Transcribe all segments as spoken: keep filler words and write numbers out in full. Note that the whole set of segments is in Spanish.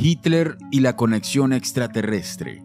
Hitler y la conexión extraterrestre.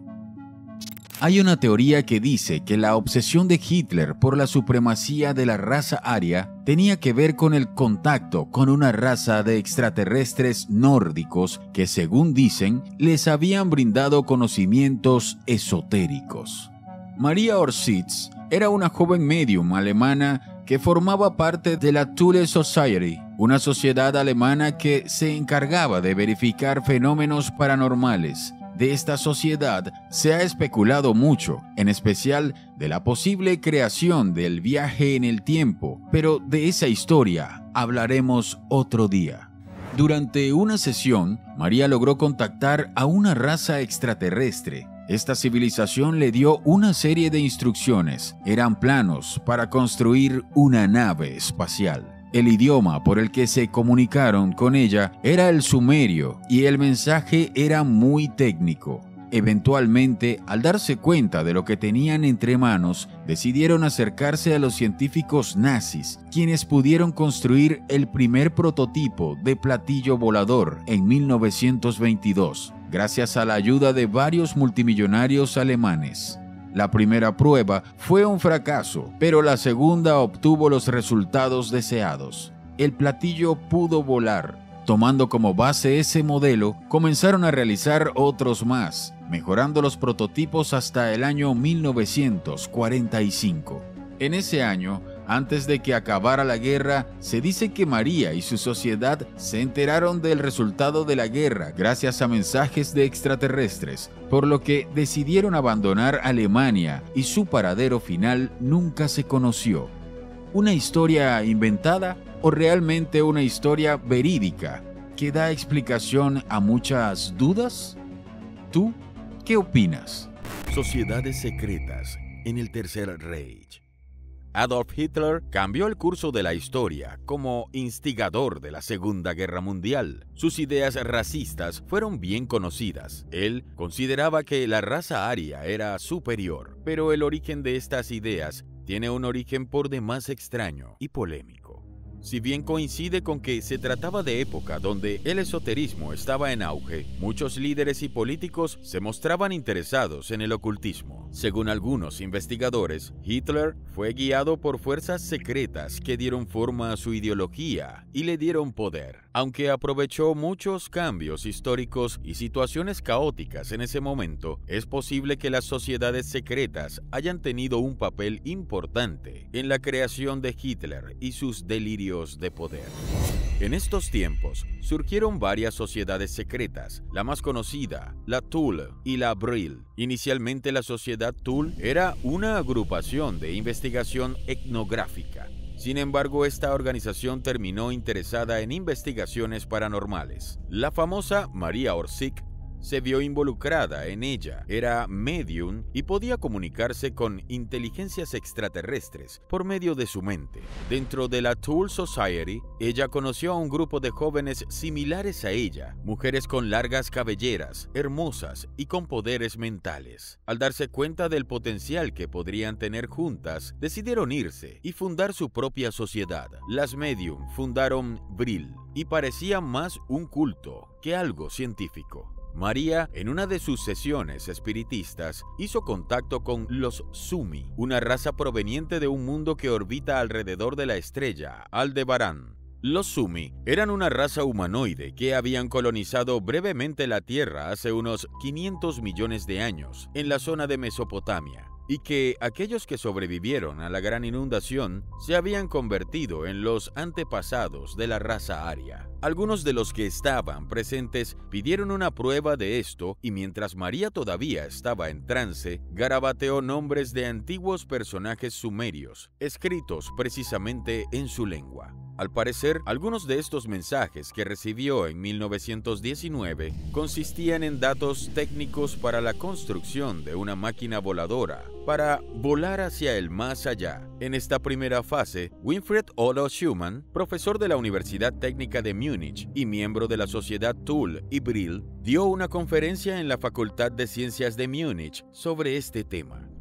Hay una teoría que dice que la obsesión de Hitler por la supremacía de la raza aria tenía que ver con el contacto con una raza de extraterrestres nórdicos que, según dicen, les habían brindado conocimientos esotéricos. Maria Orsitz era una joven medium alemana que formaba parte de la Thule Society, una sociedad alemana que se encargaba de verificar fenómenos paranormales. De esta sociedad se ha especulado mucho, en especial de la posible creación del viaje en el tiempo, pero de esa historia hablaremos otro día. Durante una sesión, María logró contactar a una raza extraterrestre. Esta civilización le dio una serie de instrucciones. Eran planos para construir una nave espacial. El idioma por el que se comunicaron con ella era el sumerio y el mensaje era muy técnico. Eventualmente, al darse cuenta de lo que tenían entre manos, decidieron acercarse a los científicos nazis, quienes pudieron construir el primer prototipo de platillo volador en mil novecientos veintidós, gracias a la ayuda de varios multimillonarios alemanes. La primera prueba fue un fracaso, pero la segunda obtuvo los resultados deseados. El platillo pudo volar. Tomando como base ese modelo, comenzaron a realizar otros más, mejorando los prototipos hasta el año mil novecientos cuarenta y cinco. En ese año, antes de que acabara la guerra, se dice que María y su sociedad se enteraron del resultado de la guerra gracias a mensajes de extraterrestres, por lo que decidieron abandonar Alemania y su paradero final nunca se conoció. ¿Una historia inventada o realmente una historia verídica que da explicación a muchas dudas? ¿Tú qué opinas? Sociedades secretas en el Tercer Reich. Adolf Hitler cambió el curso de la historia como instigador de la Segunda Guerra Mundial. Sus ideas racistas fueron bien conocidas. Él consideraba que la raza aria era superior, pero el origen de estas ideas tiene un origen por demás extraño y polémico. Si bien coincide con que se trataba de época donde el esoterismo estaba en auge, muchos líderes y políticos se mostraban interesados en el ocultismo. Según algunos investigadores, Hitler fue guiado por fuerzas secretas que dieron forma a su ideología y le dieron poder. Aunque aprovechó muchos cambios históricos y situaciones caóticas en ese momento, es posible que las sociedades secretas hayan tenido un papel importante en la creación de Hitler y sus delirios de poder. En estos tiempos surgieron varias sociedades secretas, la más conocida, la Thule y la Brill. Inicialmente la sociedad Thule era una agrupación de investigación etnográfica. Sin embargo, esta organización terminó interesada en investigaciones paranormales. La famosa Maria Orsitz se vio involucrada en ella. Era medium y podía comunicarse con inteligencias extraterrestres por medio de su mente. Dentro de la Thule Society, ella conoció a un grupo de jóvenes similares a ella, mujeres con largas cabelleras, hermosas y con poderes mentales. Al darse cuenta del potencial que podrían tener juntas, decidieron irse y fundar su propia sociedad. Las medium fundaron Brill y parecía más un culto que algo científico. María, en una de sus sesiones espiritistas, hizo contacto con los Sumi, una raza proveniente de un mundo que orbita alrededor de la estrella Aldebarán. Los Sumi eran una raza humanoide que habían colonizado brevemente la Tierra hace unos quinientos millones de años en la zona de Mesopotamia, y que aquellos que sobrevivieron a la gran inundación se habían convertido en los antepasados de la raza aria. Algunos de los que estaban presentes pidieron una prueba de esto y mientras María todavía estaba en trance, garabateó nombres de antiguos personajes sumerios, escritos precisamente en su lengua. Al parecer, algunos de estos mensajes que recibió en mil novecientos diecinueve consistían en datos técnicos para la construcción de una máquina voladora para volar hacia el más allá. En esta primera fase, Winfried Otto Schumann, profesor de la Universidad Técnica de Múnich y miembro de la sociedad Thule y Brill, dio una conferencia en la Facultad de Ciencias de Múnich sobre este tema.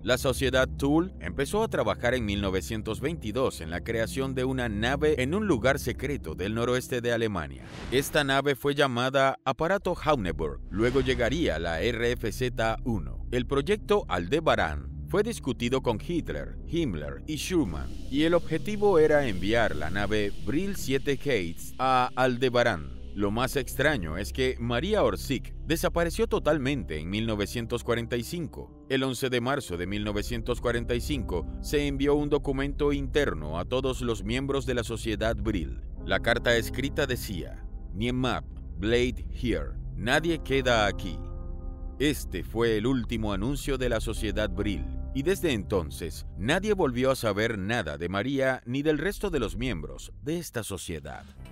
La sociedad Thule empezó a trabajar en mil novecientos veintidós en la creación de una nave en un lugar secreto del noroeste de Alemania. Esta nave fue llamada Aparato Hauneburg, luego llegaría la R F Z uno. El proyecto Aldebaran fue discutido con Hitler, Himmler y Schumann, y el objetivo era enviar la nave Brill siete Gates a Aldebaran. Lo más extraño es que Maria Orsic desapareció totalmente en mil novecientos cuarenta y cinco. El once de marzo de mil novecientos cuarenta y cinco se envió un documento interno a todos los miembros de la sociedad Brill. La carta escrita decía: Niemab, Blade here, nadie queda aquí. Este fue el último anuncio de la sociedad Brill, y desde entonces nadie volvió a saber nada de María ni del resto de los miembros de esta sociedad.